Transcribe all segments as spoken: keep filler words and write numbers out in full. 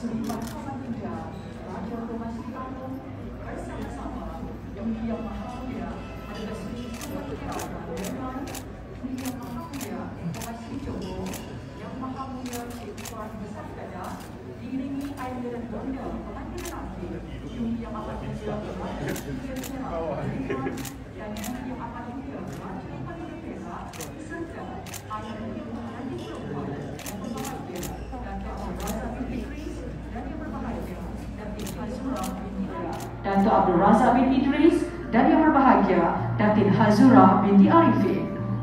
Selipat Samudra, Raja Thomas Soekarno bersama-sama Yang Yang Maha Mulia adalah Sri Sultan Berhormat Yang Maha Mulia Thomas Wijogo, Yang Maha Mulia Cik Tuan Besar Gajah, diiringi Air Bonda Pengantin Lelaki, Yang Amat Mulia Pengantin Berhormat dan Yang Amat Mulia Pengantin Berhormat serta Air Pengantin Perempuan yang berbahagia dan Dato' Abdul Razak bin Idris dan Yang Berbahagia Datin Hazura binti Arifin.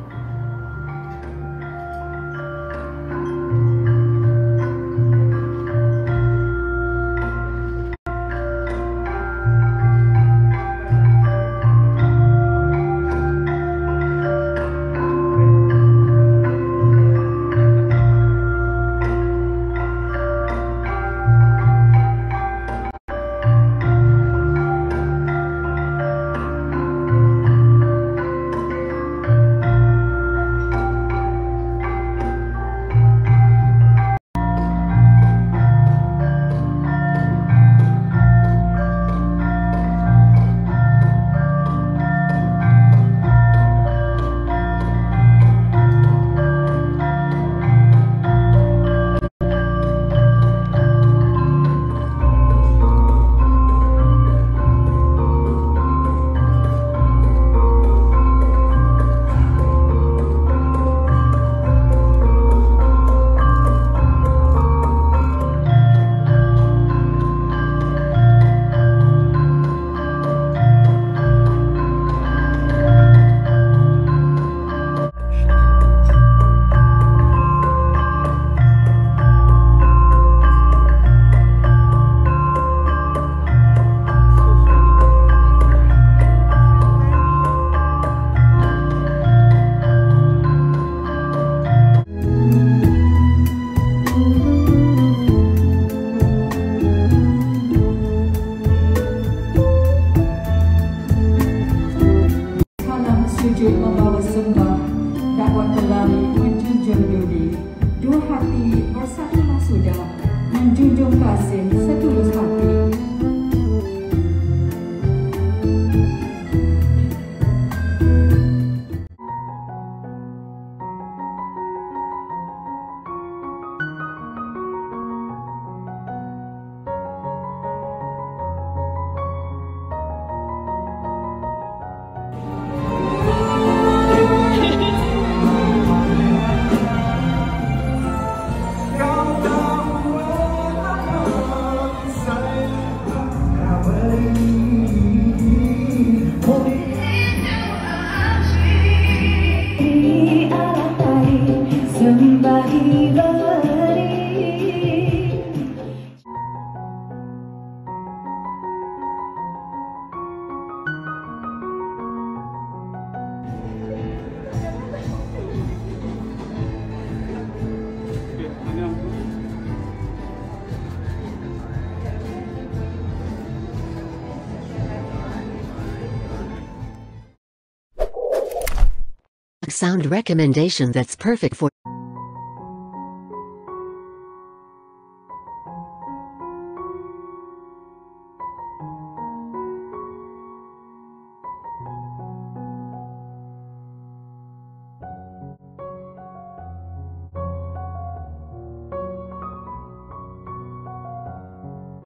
Sujud membawa sembah, dakwah pelari menjunjung budi, dua hati bersatulah sudah, menjunjung kasih setulus hati. Sound recommendation that's perfect for